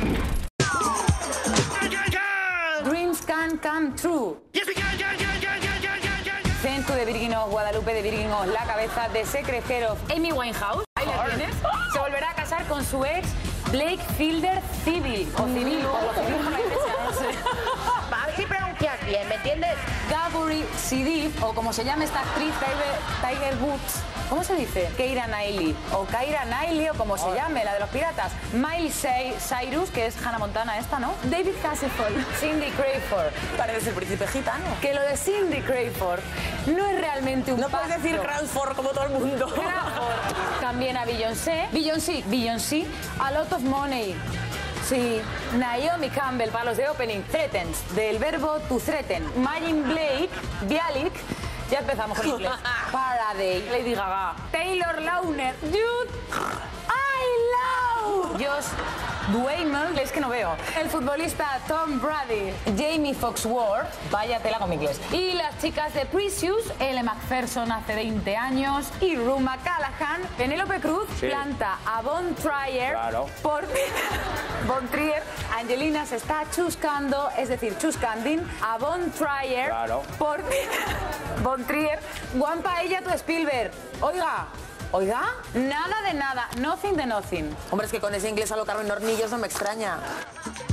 Dreams can come true. Centro de Virginos, Guadalupe de Virginos, la cabeza de Secret Head of Amy Winehouse. Ahí la tienes. Se volverá a casar con su ex Blake Fielder Civil. O civil, por lo civil por la iglesia, no sé. A ver si pronuncias bien, ¿me entiendes? Gabby Sidibe, o como se llama esta actriz, Tiger Woods. ¿Cómo se dice? Keira Knightley, o Keira Knightley, o como se llame, la de los piratas. Miley Cyrus, que es Hannah Montana esta, ¿no? David Hasselhoff, Cindy Crawford. Parece el príncipe gitano. Que lo de Cindy Crawford no es realmente un No puedes decir Crawford como todo el mundo. Crawford. También a Beyoncé, a lot of money. Sí, Naomi Campbell para los de opening. Threatens, del verbo to threaten. Majin Blake, Bialik. Ya empezamos con inglés. Faraday, Lady Gaga. Taylor Lautner, Jude. I love. Josh Duhamel, es que no veo. El futbolista Tom Brady, Jamie Foxworth, vaya tela con mi inglés. Y las chicas de Precious, Elle Macpherson hace 20 años y Ruma Callahan. Penélope Cruz planta a Von Trier por Von Trier. Angelina se está chuscando, es decir, chuscanding a Von Trier por Von Trier. Guampa ella tu Spielberg. Oiga, nada de nada, nothing de nothing. Hombre, es que con ese inglés a lo Carmen Hornillos no me extraña.